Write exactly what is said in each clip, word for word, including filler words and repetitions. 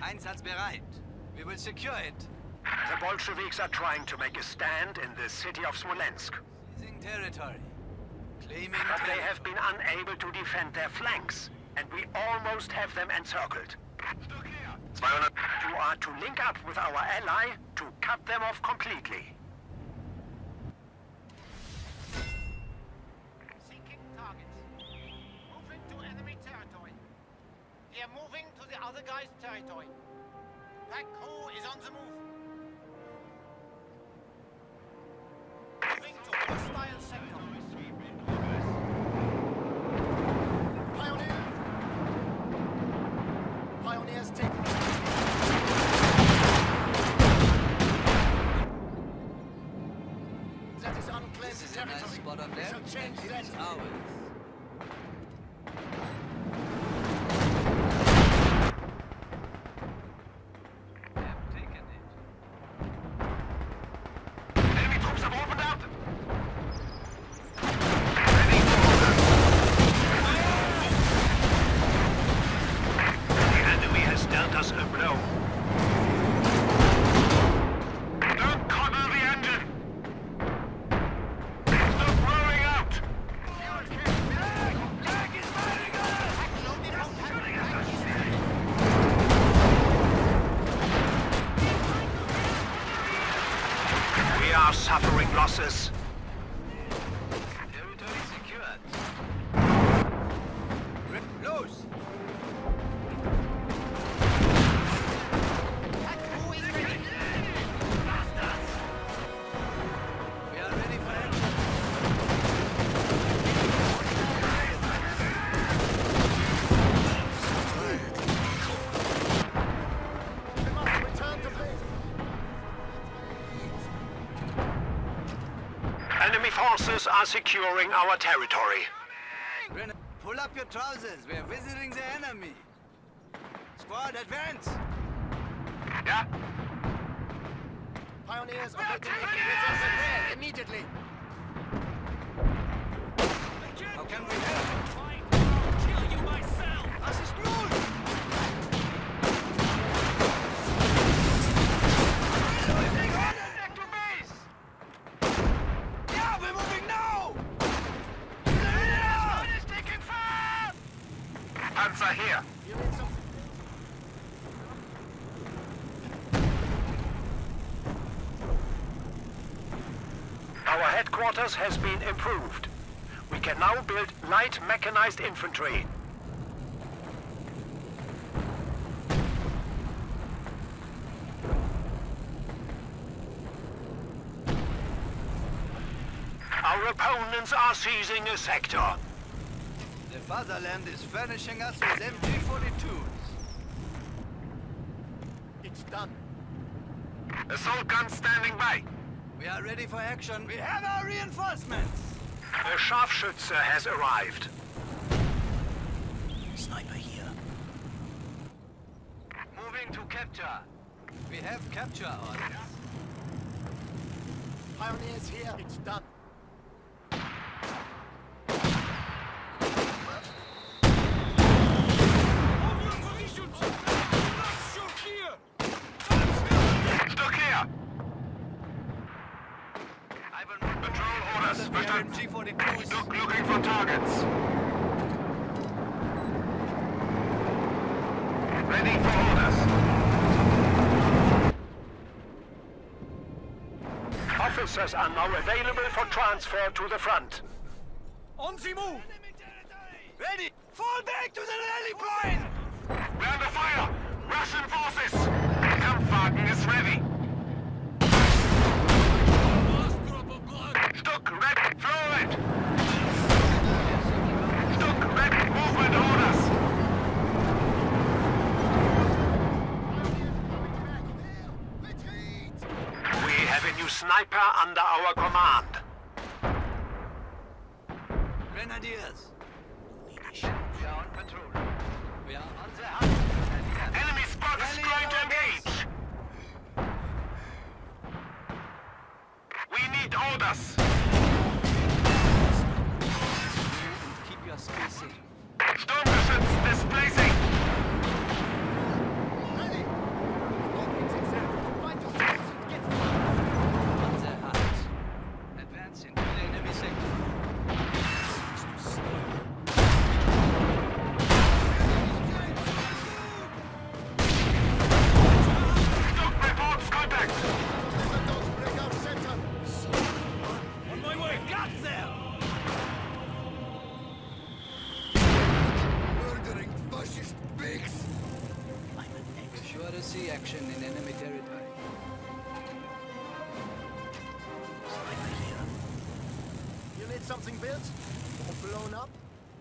Einsatzbereit. We will secure it. The Bolsheviks are trying to make a stand in the city of Smolensk. Seizing territory. Claiming But territory. they have been unable to defend their flanks, and we almost have them encircled. You are to link up with our ally to cut them off completely. Seeking targets. Moving to enemy territory. They are moving to the other guy's territory. Pack crew is on the move. Moving to hostile sector. Pioneers! Pioneers taking... That is unclaimed This is a territory. nice spot up We there. shall change It that. is ours. We have taken it. Enemy troops have opened up! The enemy has dealt us a blow. Don't coddle the engine! Stop rolling out! We are suffering losses. Territory secured. Rip loose. We are ready for action. We must return to base. Enemy forces are securing our territory. Brennan, pull up your trousers. We are visiting the enemy. Squad, advance. Yeah? Pioneers awaiting return prepared immediately. How can we help? Kill you myself. Assist nun! Moving on and back to base! Yeah, we're moving now! To the rear! is taking fire! Panzer here. You need some... Our headquarters has been improved. We can now build light mechanized infantry. Our opponents are seizing a sector. The fatherland is furnishing us with M G forty-twos. It's done. Assault guns standing by. We are ready for action. We have our reinforcements. A Scharfschütze has arrived. Sniper here. Moving to capture. We have capture orders. Pioneers here. It's done. Stuck here. Patrol orders. We have M G forty-twos. Stuck looking for targets. Ready for orders. Officers are now available for transfer to the front. On the move! Ready! Fall back to the rally point! We're under fire! Russian forces! Kampfwagen is ready! Stuck, ready, throw it! Stuck, ready, movement orders! We have a new sniper under our command. Grenadiers! We are on patrol. We are on the hunt. Enemy spot is Rally trying to our base. engage! We need orders! Keep your spacing. Sturmgeschütz displacing! Ready. Advance into the enemy sector. Reports contact! On my way! Got them! Murdering fascist pigs! We're sure to see action in enemy territory. You need something built? Or blown up?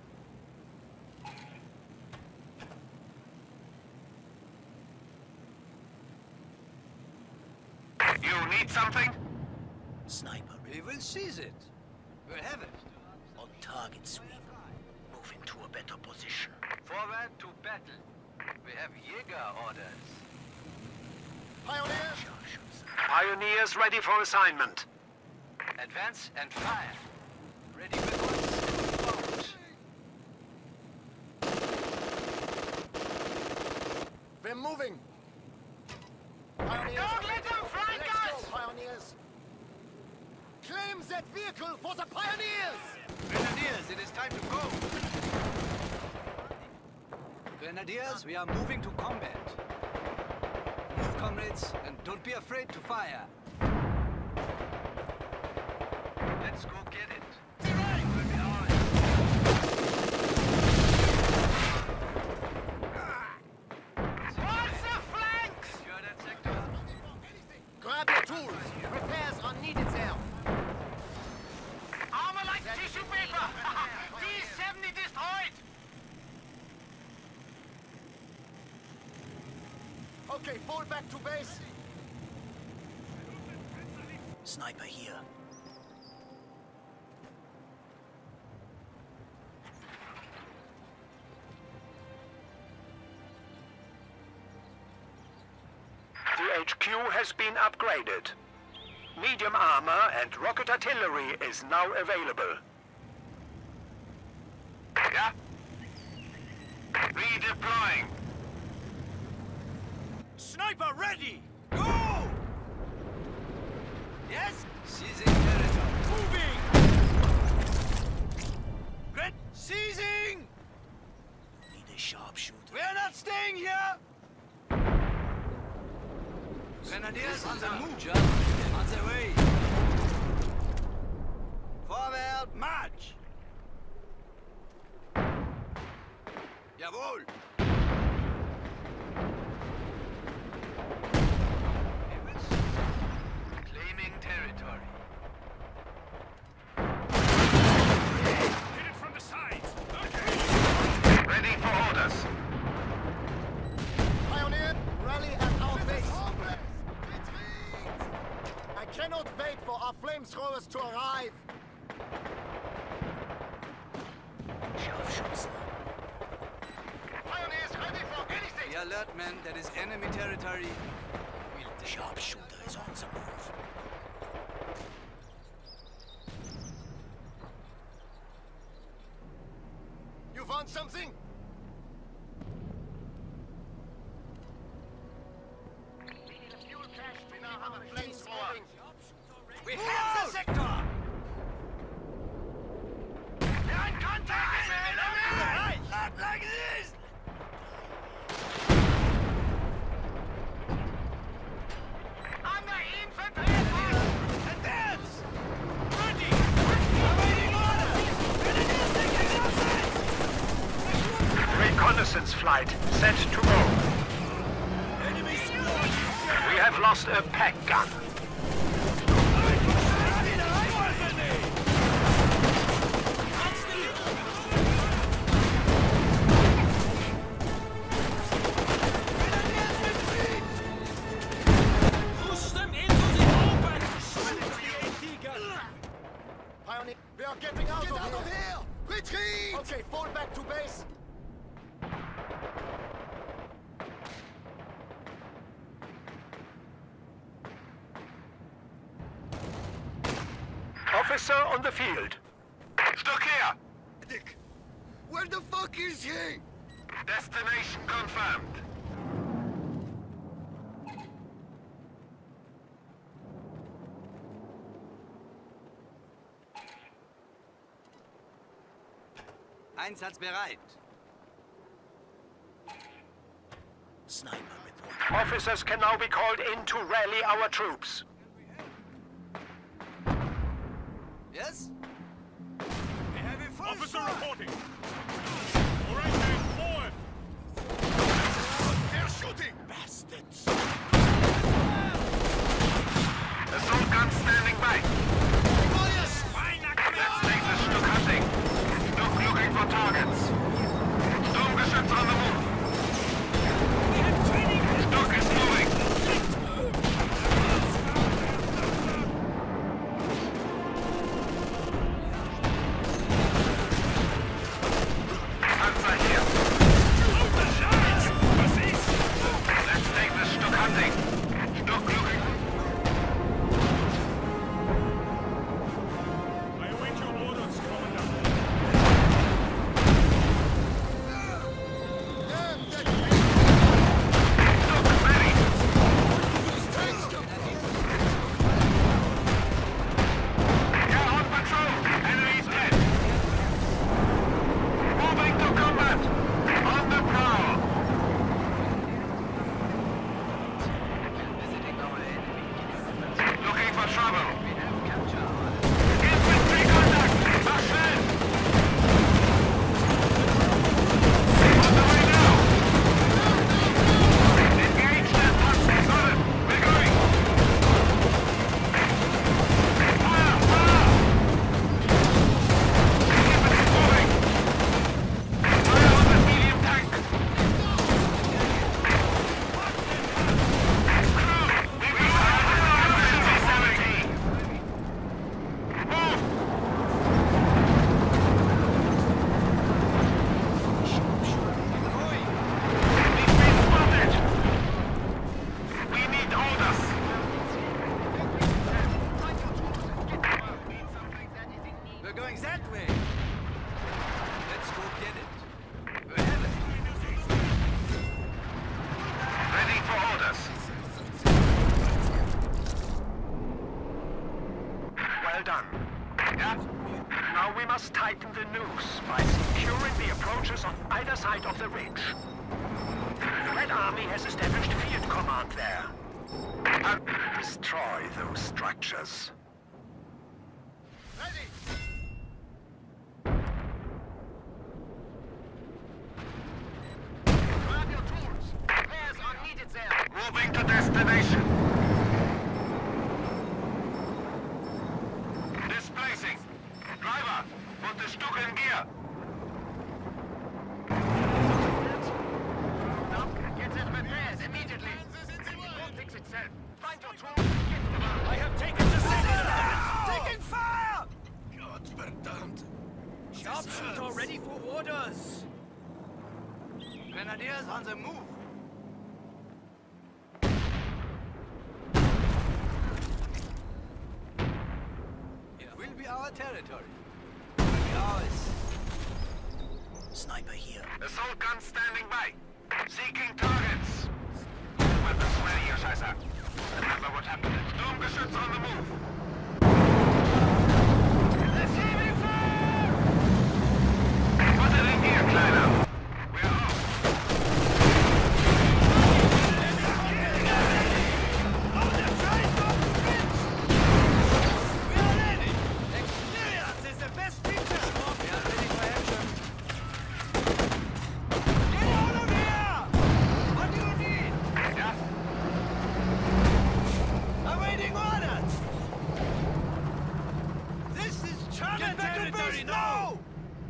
You need something? Sniper. We will seize it. We'll have it. On target sweep. Moving to a better position. Forward to battle. We have Jäger orders. Pioneer! Pioneers ready for assignment. Advance and fire. Ready with orders. We're moving! Pioneers! Don't let them flank Let's us! go, Pioneers! Claim that vehicle for the Pioneers! Grenadiers, it is time to go. Grenadiers, we are moving to combat. Move, comrades, and don't be afraid to fire. Let's go get it. Will be ours. Watch the flanks! Secure that sector. Grab your tools! Repairs are needed there! Armor like tissue paper! D seventy destroyed! Okay, fall back to base! Sniper here. The H Q has been upgraded. Medium armor and rocket artillery is now available. Yeah? Redeploying. Sniper ready! Go! Yes? Seizing territory. Moving! Gren seizing! Need a sharpshooter. We're not staying here! Grenadiers on the move! Just on the way! Forward, march! Jawohl! Claiming territory. Hit it from the sides. Okay. Ready for orders. Pioneer, rally at our base! I cannot wait for our flamethrowers to arrive! Scharfschütze. Pioneers ready for anything! Be alert, men. That is enemy territory. The sharpshooter is on the move. You want something? We need a fuel cache. We now have a flamethrower. We have the sector! We're in contact with the enemy! Right, not like this! On the infantry attack! Advance! Ready! Awaiting orders! Grenadiers taking outside! Reconnaissance flight set to go. Enemy squad! We have lost a pack gun. Pioneer, we are getting out, Get of, out here. of here! Retreat! Okay, fall back to base. Officer on the field. Stuck here. Dick, where the fuck is he? Destination confirmed. Einsatzbereit. Sniper report. Officers can now be called in to rally our troops. Yes? We have a full Officer squad. reporting. All right, men, forward. They're shooting! Bastards! Assault guns standing by. Let's take the Stuck hunting. Stuck looking for targets. Sturmgeschütz on the move. Stuck is moving. Panzer here. Let's take the Stuck hunting. Stuck looking. I await your orders, Commandant. Stuck ready. You're on patrol. Enemy's dead. Moving to combat. On the prowl. Looking for trouble. Infantry contact. Mach schnell. On the way now. Engage that punch. Got it. We're going. Fire! Fire! Keep it moving. Fire on the medium tank. Crew, we will have seventeen. Move! We've been spotted. We need orders. We're going that way. Let's go get it. We have it. Ready for orders. Well done. Yeah. Now we must tighten the noose by securing the approaches on either side of the ridge. The Red Army has established field command there. And destroy those structures. Ready! Grab your tools. Repairs are needed there. Moving to destination. Displacing. Driver, put the Stuck in gear. Get in repairs immediately. It won't fix itself. Find your tools. Get to the I have taken the center! Taking fire! God verdammt! Sharpshooter ready for orders. Grenadiers on the move. It will be our territory. It will be ours. Sniper here. Assault guns standing by. Seeking targets. Weapons ready, Ihr Scheißer. Remember what happened. Sturmgeschütz on the move. Receiving fire! Put it in gear, Kleiner. We're off. Experience is the best teacher. We are ready for action. Get out of here! What do you need? Yeah? Awaiting orders! This is German territory now!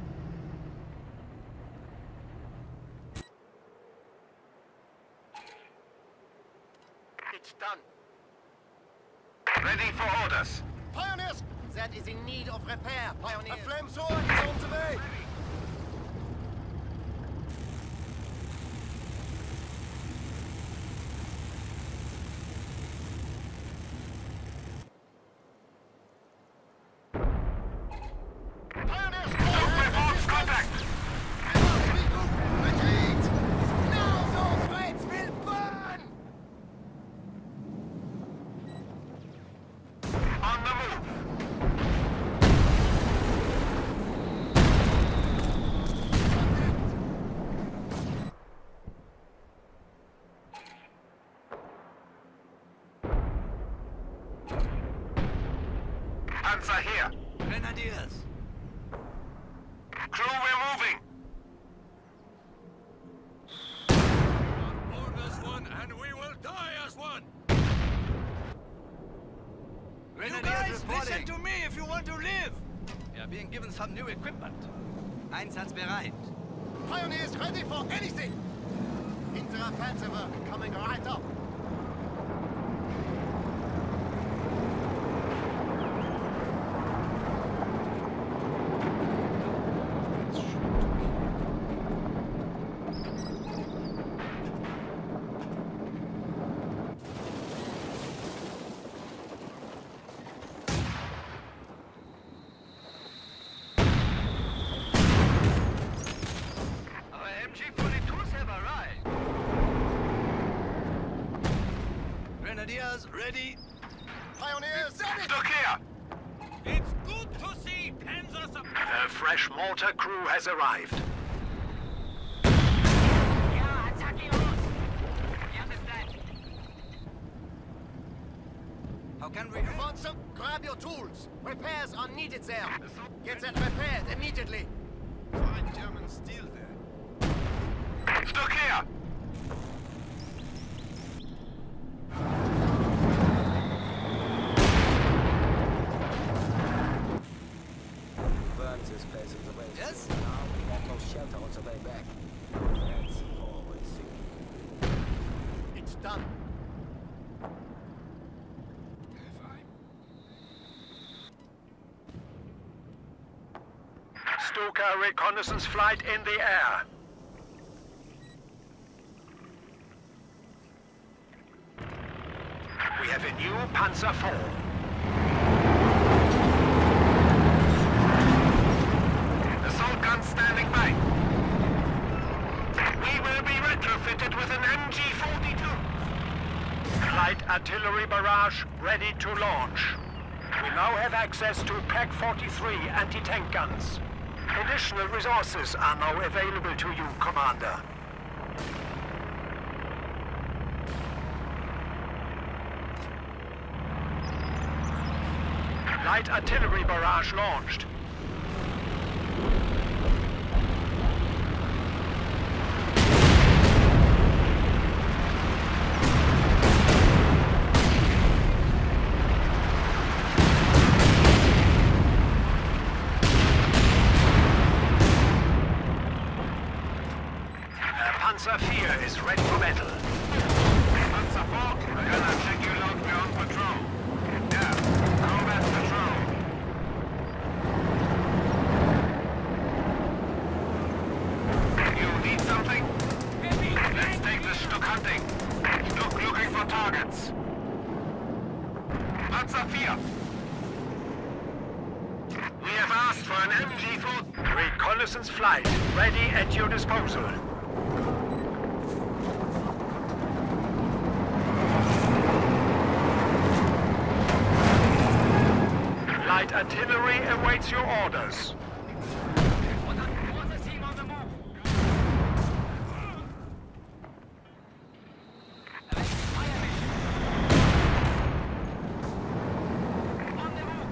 It's done. Ready for orders. Pioneers! That is in need of repair, A Pioneer. Flamethrower is on the way! Pioneers! Stuck reports contact. Retreat! Now those raids will burn! On the move. Grenadiers. Crew, we're moving. Born as one, and we will die as one. You guys, listen to me if you want to live. We are being given some new equipment. Einsatzbereit. Pioneers ready for anything! Hinterer Panzerwerk coming right up. M G forty-twos have arrived. Grenadiers ready. Pioneers ready! Look here. It's good to see Panzers of... The fresh mortar crew has arrived. Ja, attacke los! You understand? How can we You want some? Grab your tools. Repairs are needed there. Get that repaired immediately. Find German steel there. Look here. Burned this place in the way. Yes? Now we have no shelter on the way back. That's always thinking. It's done. Stuka reconnaissance flight in the air. We have a new Panzer four. Assault guns standing by. We will be retrofitted with an M G forty-two. Light artillery barrage ready to launch. We now have access to P E C forty-three anti-tank guns. Additional resources are now available to you, Commander. Light artillery barrage launched. Panzer four is ready for battle. Panzer four, we're gonna check you out beyond patrol. Yeah, combat patrol. You need something? Let's take the Stuck hunting. Stuck looking for targets. Panzer four. We have asked for an M G four. Reconnaissance flight, ready at your disposal. Light artillery awaits your orders. Water team on the move! Fire mission! On the move!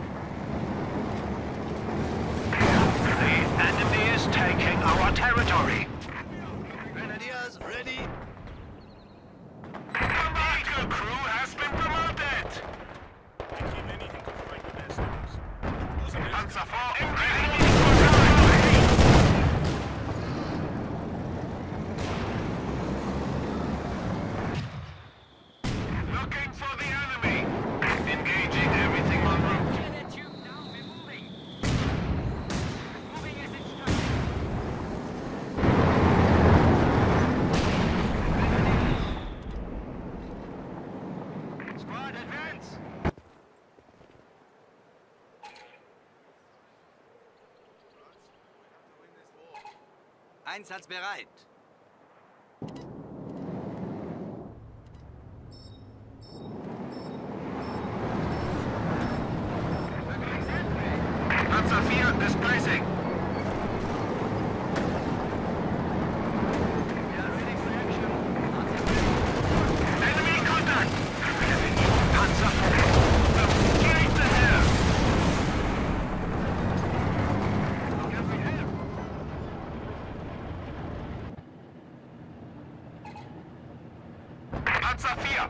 The enemy is taking our territory. Grenadiers ready. The vehicle crew has been promoted. Taking anything to fight the bastards. Wasn't it? Panzer four, looking for the enemy. Engaging everything en route. Get that tube down, we're moving! Moving as instructed! Squad advance. Einsatzbereit. Panzer four displacing. We are ready for action. Enemy contact. We have a new Panzer four. Straight ahead. Panzer vier!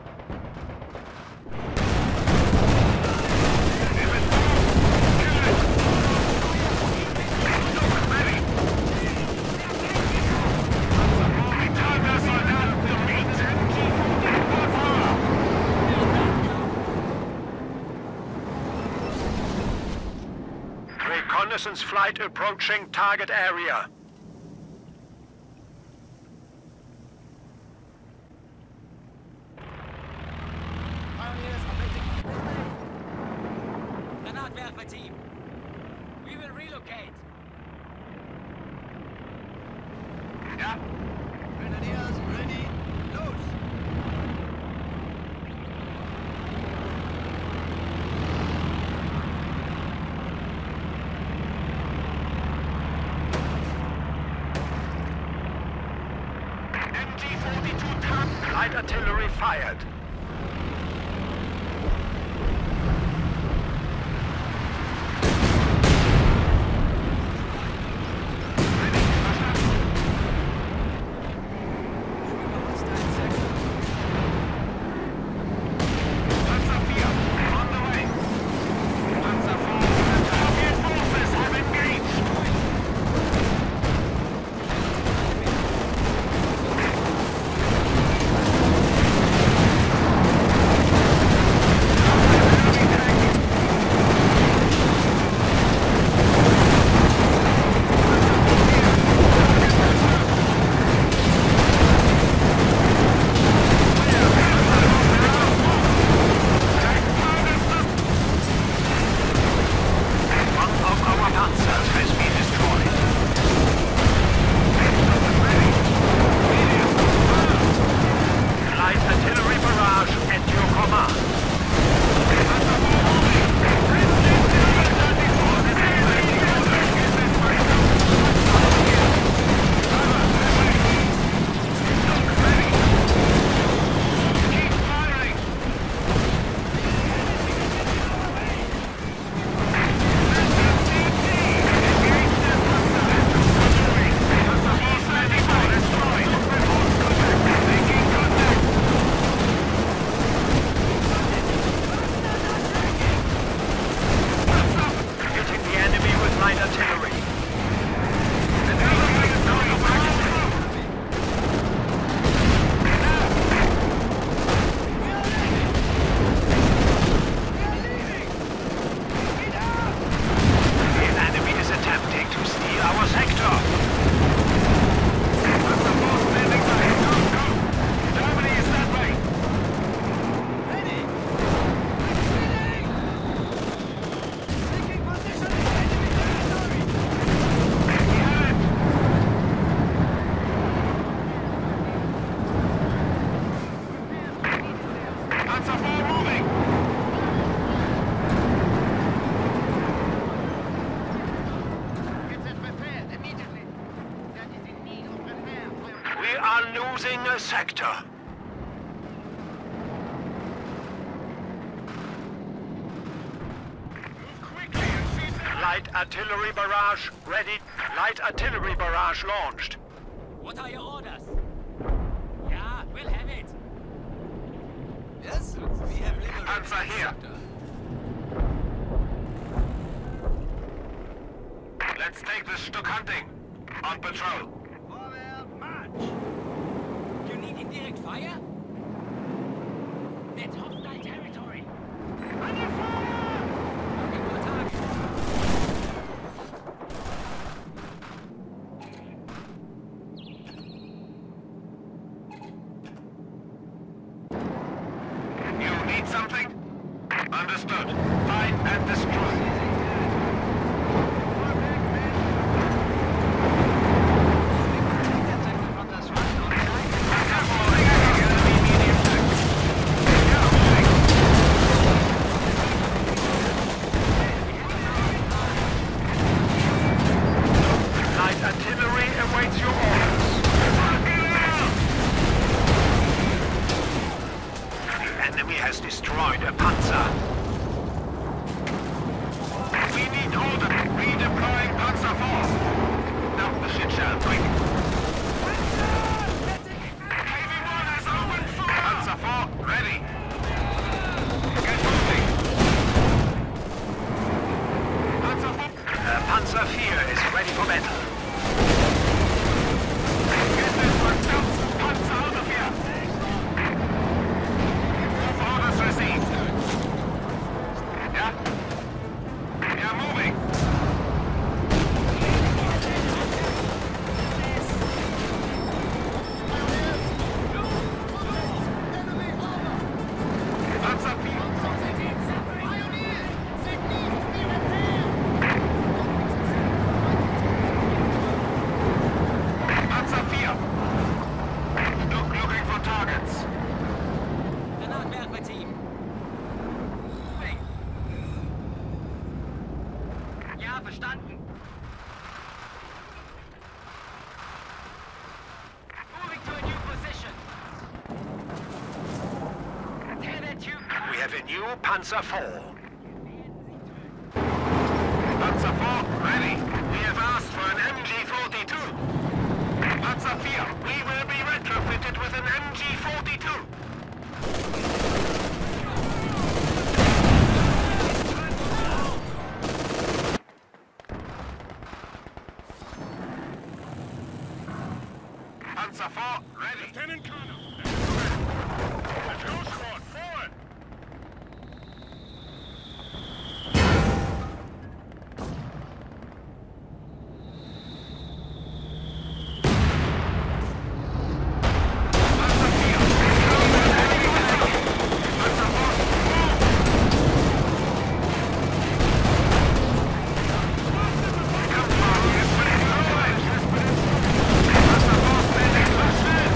Reconnaissance flight approaching target area. Pioneers are ready. Granatwerfer team. We will relocate. Ja. Grenadiers, ready, loose! M G forty-two tank. Light artillery fired. Panzer vier, on the way. Panzer four, Soviet forces have engaged. One of our Panzers has been destroyed. Light artillery barrage at your command. Keep firing! Hitting the enemy with light artillery. The enemy is attempting to steal our sector. Germany is that way. Ready! Retreating! Taking position in enemy territory! We have it. Panzer four moving. Get that repaired immediately. That is in need of repair. We are losing a sector. Move quickly and seize it. Light artillery barrage ready. Light artillery barrage launched. What are your orders? Yeah, we'll have it. Yes, we have liberated Panzer the here. sector. Let's take the Stuck hunting. On patrol. Forward, march! You need indirect fire? That's hostile territory. Under fire! Looking for target. You need something? Understood. Find and destroy. Light artillery awaits your orders. The enemy has destroyed a panzer. four is ready for battle. Get this one, Panzer out of here! Orders received. Yeah? Yeah, moving. Panzer vier. Panzer vier. Look, looking for targets. Granatwerfer-Team. Ja, verstanden. Moving to a new position. Tear that tube. We have a new Panzer four. Panzer four, ready. We have asked for an M G forty-two. Panzer four, we will be retrofitted with an M G forty-two. Panzer four, ready. Lieutenant Colonel. Let's go, squad. Forward. Panzer four, Panzer four, move! Come on, yes, but it's all right. Panzer four, standing, push in!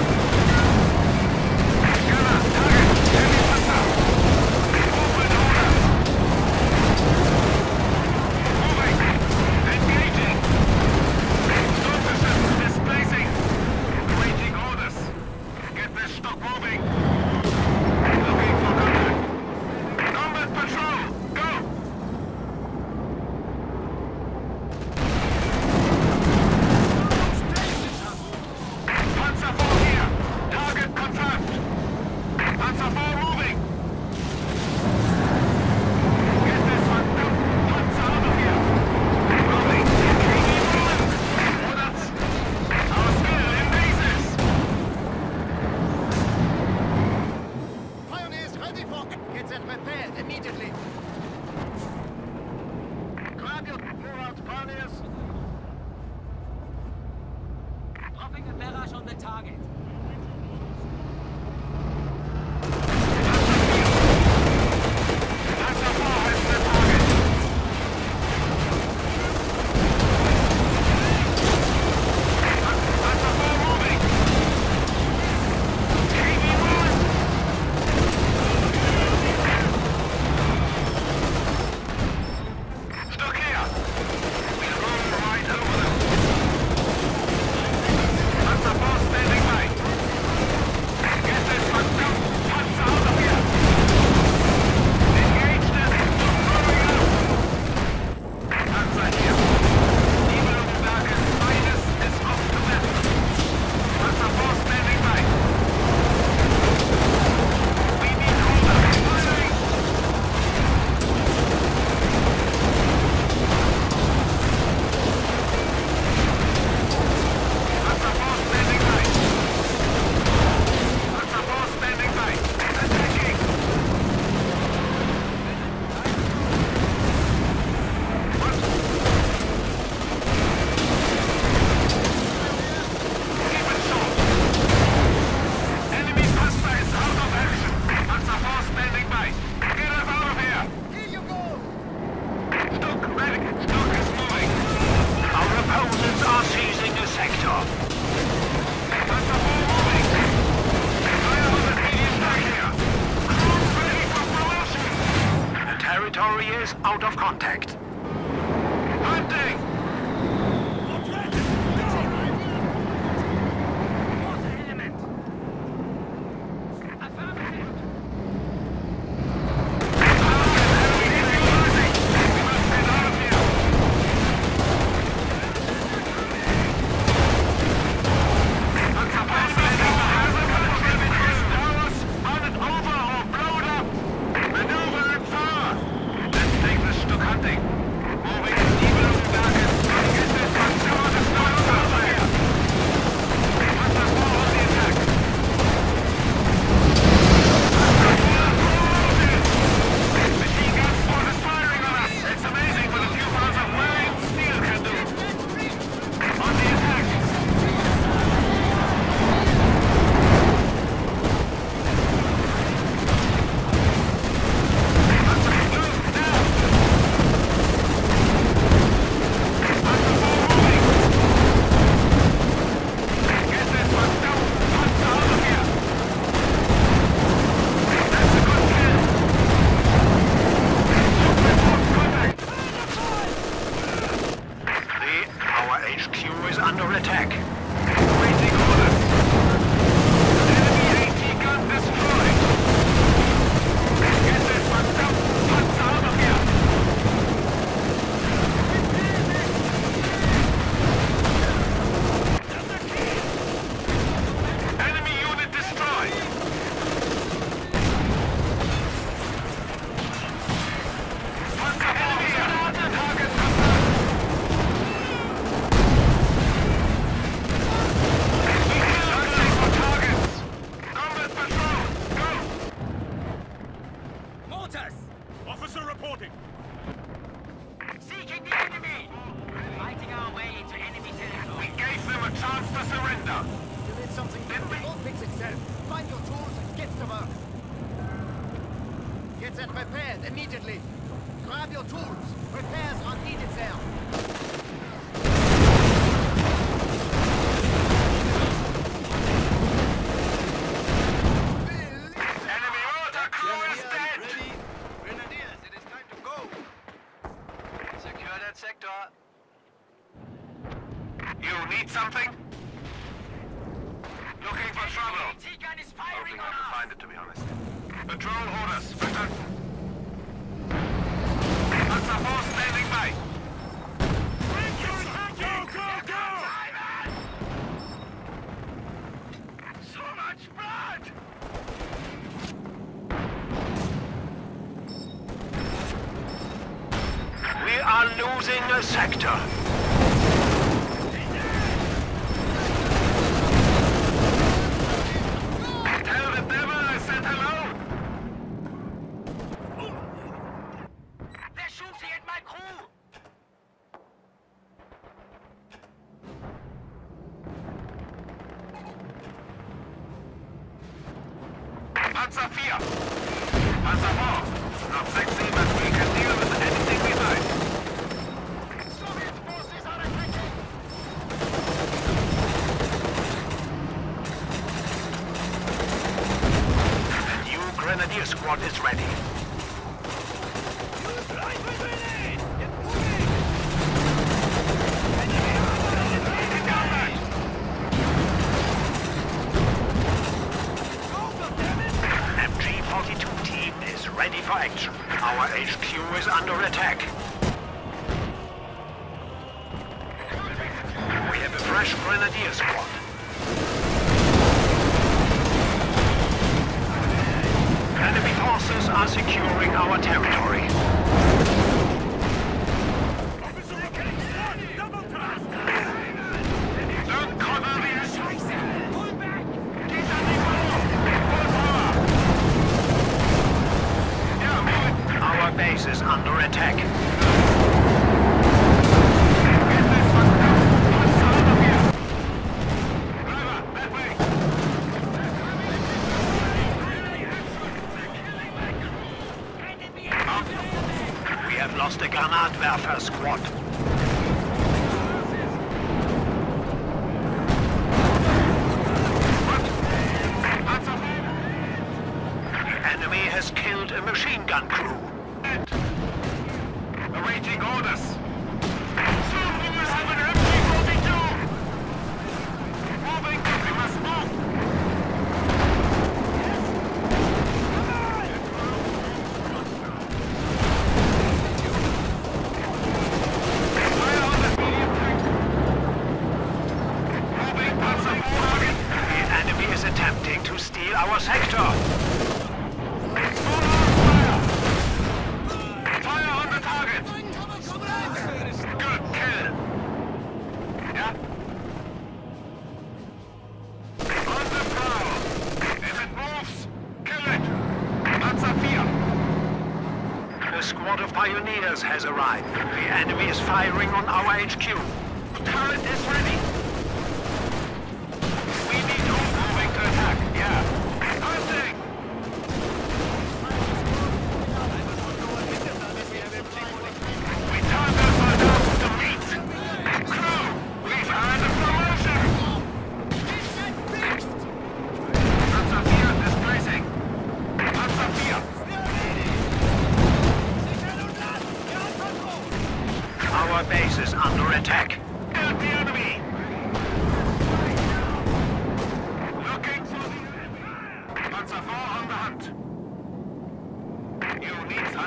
Gunner, target, heavy Panzer! Open orders! Moving! Engaging! Stormvision, displacing! Awaiting orders! Get this stock moving! Looking for contact! Combat patrol, go! Panzer four here! Target confirmed! Panzer four moving! Get this one, go! Panzer out of here! Moving! Keep moving! Orders! Our skill in bases! Pioneers ready for... Get that repaired immediately. Grab your move out, pioneers! Dropping a barrage on the target. Panzer four has the target! Panzer four moving! Keep moving! Stock here! We'll roll right over them! Panzer four standing by! Get this one, go! Panzer out of here! Engage them! Moving out! Panzer here! Niederlagenlager minus is off to left! Panzer four standing by! We need orders! Firing! Panzer four standing by! Panzer four standing by! Attacking! What? Keep it short! Enemy Panzer is out of action! Panzer four standing by! Get us out of here! Here you go! Stock ready! Stock is moving! Our opponents are seizing the sector! Panzer four moving! Fire on the medium tank here! Crews ready for promotion! The territory is out of contact. Hunting! Water element. Affirmative. Let's take the Stuck hunting. under attack. Waiting orders. Enemy AT gun destroyed. Get this one down. Punch out of here. Enemy unit destroyed. Mortars! Officer reporting. Seeking the enemy! Fighting our way into enemy territory. We gave them a chance to surrender. You need something new, it won't fix itself. Find your tools and get to work. Get that repaired immediately. Grab your tools. Repairs are needed there. Enemy order crew is dead. Ready? Grenadiers, it is time to go. Secure that sector. You need something? Looking for trouble. T-gun is firing Hoping on not to us! find it, to be honest. Patrol orders, verstanden. Panzer four standing by. Go, go, go! So much blood! We are losing a sector. Tell the devil I said hello. They're shooting at my crew! Panzer four. Panzer four. Not sexy, but we can deal with anything we like. Soviet forces are attacking! The new Grenadier squad is ready. M G forty-two team is ready for action. Our H Q is under attack. We have a fresh Grenadier squad. Enemy forces are securing our territory. Officer reporting. Double task. Don't cover the enemy. Pull back! Yeah, move it. Our base is under attack. Get this one down. Punch out of here. Driver, that way. We have lost a Granatwerfer squad. The enemy has killed a machine gun crew. Awaiting orders. Soon we will have an M G forty-two. Moving, we must move. Fire on the medium tank. Moving, Panzer four target. The enemy is attempting to steal our sector. Full on fire! Fire on the target! Good kill! Yeah? On the prowl! If it moves, kill it! Panzer four! A squad of pioneers has arrived. The enemy is firing on our H Q. Turret is ready! We need hope moving to attack, yeah. Hunting! We turned this one down to meet. Crew, we've earned a promotion! Panzer four displacing. Panzer four. Our base is under attack. Kill the enemy!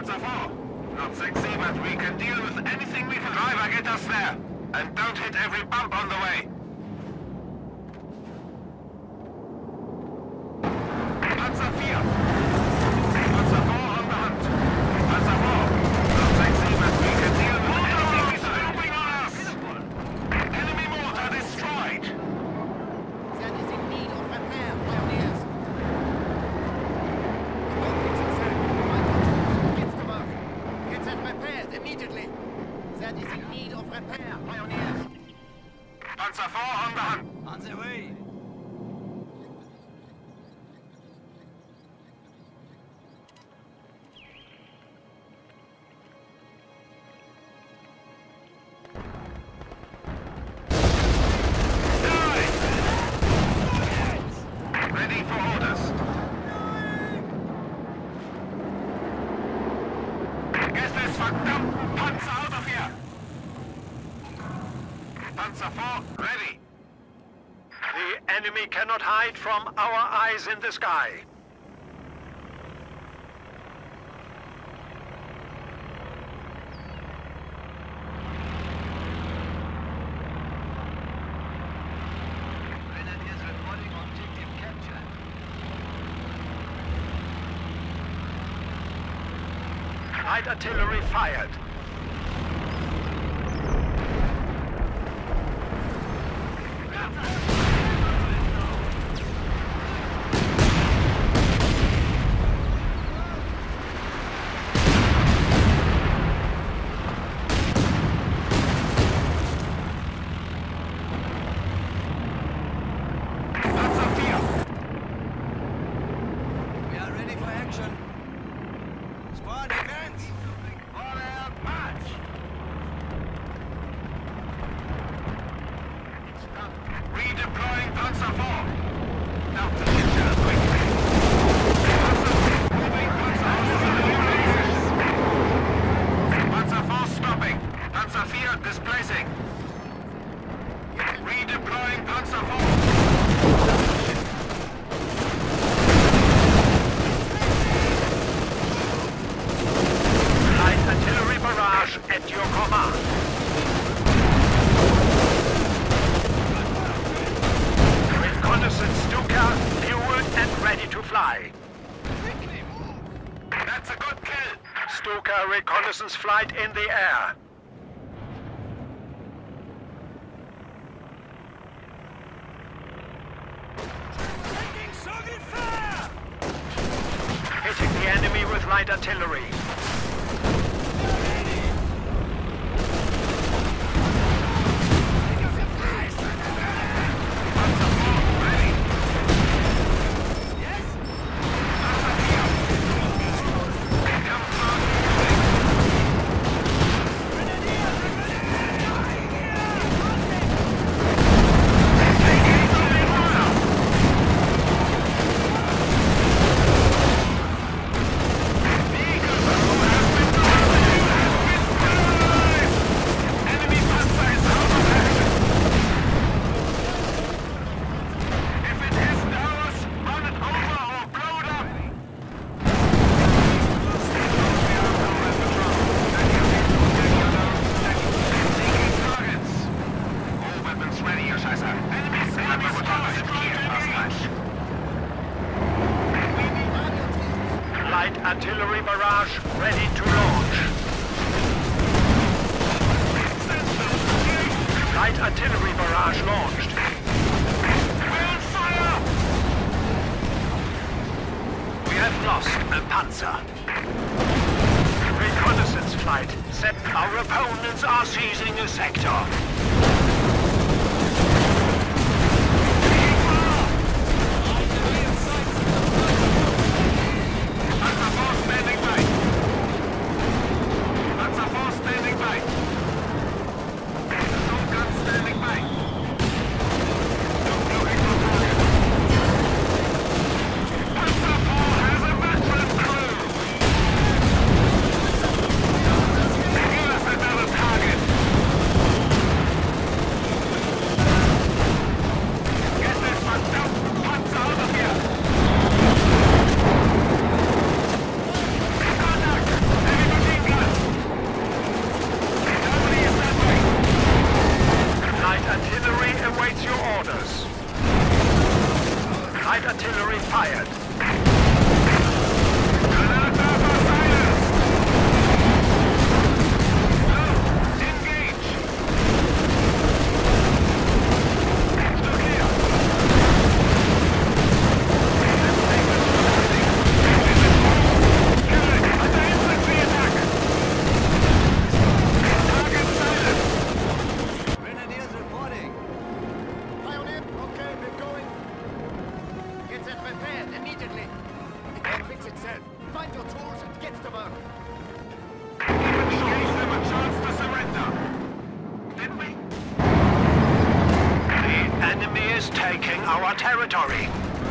Panzer four. Not sexy, but we can deal with anything we find. Driver, get us there. And don't hit every bump on the way. Panzer four. Panzer four on the hunt. Panzer four. Not sexy, but we can deal with anything we find. Snooping on us! Enemy mortar destroyed. That is in need of repair, pioneers. Get to work. Get that repaired immediately. That is in need of repair, pioneers. Panzer four on the hunt. On the way. Ready for orders. Get this verdammten Panzer out of here! Panzer four, ready. The enemy cannot hide from our eyes in the sky. Grenadiers reporting objective capture. Light artillery fired. We are ready for action. Squad advance. All out march. Redeploying Panzer four. Now to the quickly. Moving Panzer Panzer four stopping. Panzer four displacing. Redeploying Panzer four. Light artillery barrage at your command. Reconnaissance Stuka, fueled and ready to fly. That's a good kill. Stuka reconnaissance flight in the air. Taking Soviet fire! Hitting the enemy with light artillery. Panzer four, ready. Yes? Enemy Panzer is out of action. If it isn't ours, run it over or blow it up. Seeking targets. All weapons ready, you Scheiße. Enemy enemy stars Light artillery barrage ready to launch. Light artillery barrage launched. We're on fire! We have lost a Panzer. Reconnaissance flight set. Our opponents are seizing a sector. Panzer four standing by. Panzer four standing by. Assault gun standing by. Don't looking for target. Panzer four has a veteran crew. Give us another target. fired. Grenadiers reporting. Pioneer, okay, we're going. Get that repaired immediately. It can fix itself. Find your tools and get to work. Gave them a chance to surrender. Didn't we? The enemy is taking our territory.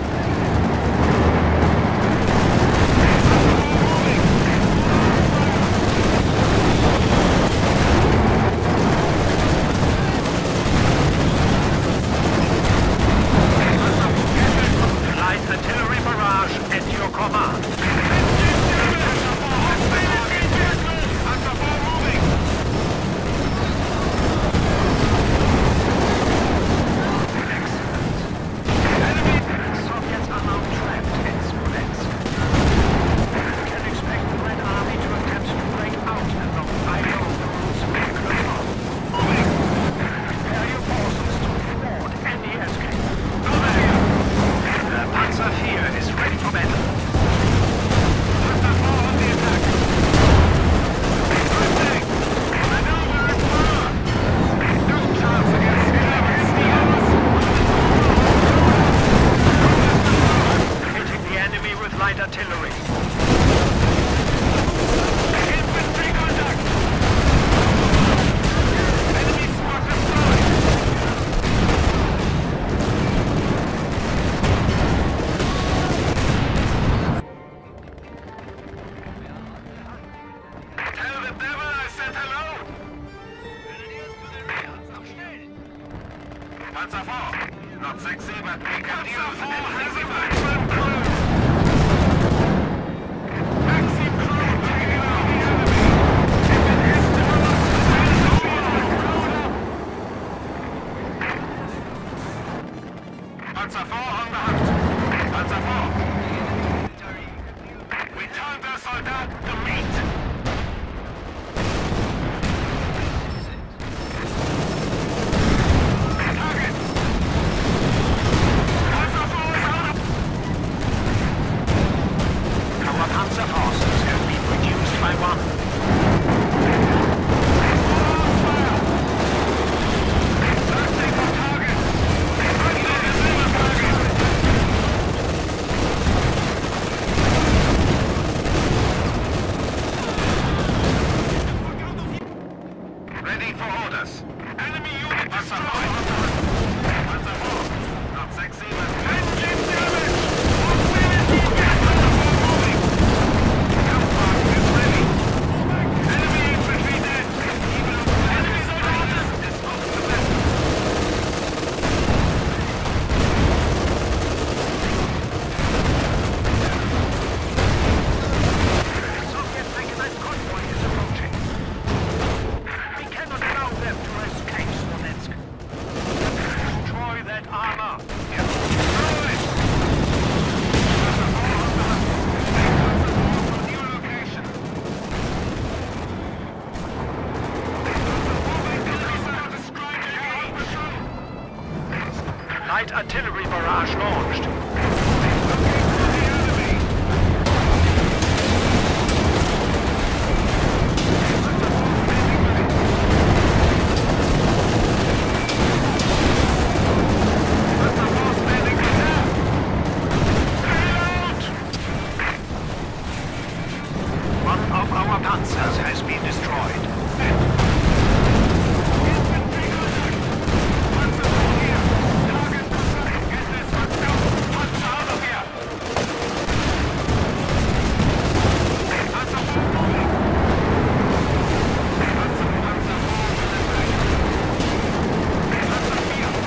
Light artillery barrage at your command. Soviets are now trapped in Smolensk. We can expect the Red Army to attempt to break out along either of the routes we close off. Prepare your forces to thwart any escape. Over here! The Panzer four is ready for battle. Panzer four on the attack. Drifting! Maneuver and fire! No chance against the others! Hitting the enemy with light artillery. Infantry contact! Enemy squad destroyed! Tell the devil I said hello! Grenadiers to the rear. Noch schnell! Panzer four, not sexy, but we can use it. Has a maximum crew! Maximum crew taking out the enemy! If it is to us, then Panzer four on the hunt! Panzer four! We turned the soldat to meat! Target! Panzer four is out of... Our Panzer forces have been reduced by one. Fire! Searching for targets! Friendly deliver target! Ready for orders. Enemy unit Panzer four. Panzer four. Not sexy, but engine damage! Mobility gas! Panzer four moving! Kampfwagen is ready! Enemy infantry dead! Enemy soldiers! Dismount the vessel! Soviet mechanized convoy is approaching. We cannot allow them to escape Smolensk. Destroy that armor. Yes. Destroy it. Panzer four on the hunt. Panzer four to new location. Light artillery barrage launched. Looking for the enemy. Panzer four standing reserve. Reload! One of our panzers has been destroyed. Infantry contact! Panzer four here! Target Panzer! Get this one down! Punch out of here! Panzer four moving! Panzer, Panzer four will attack! Panzer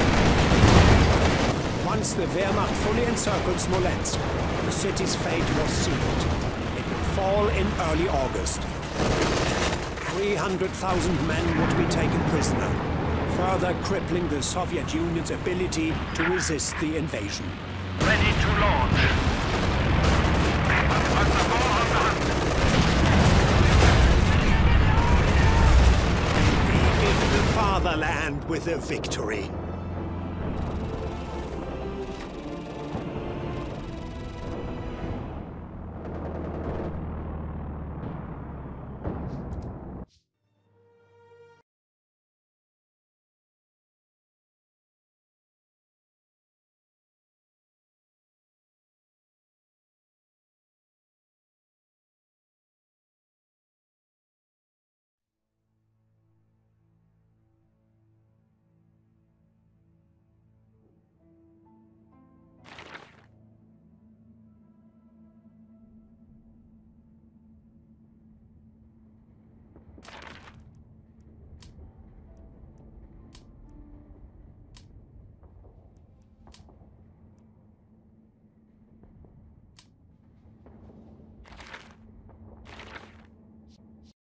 four! Once the Wehrmacht fully encircled Smolensk, the city's fate was sealed. It would fall in early August. three hundred thousand men would be taken prisoner, further crippling the Soviet Union's ability to resist the invasion. Ready to launch. Panzer four on the hunt. We give the fatherland with a victory.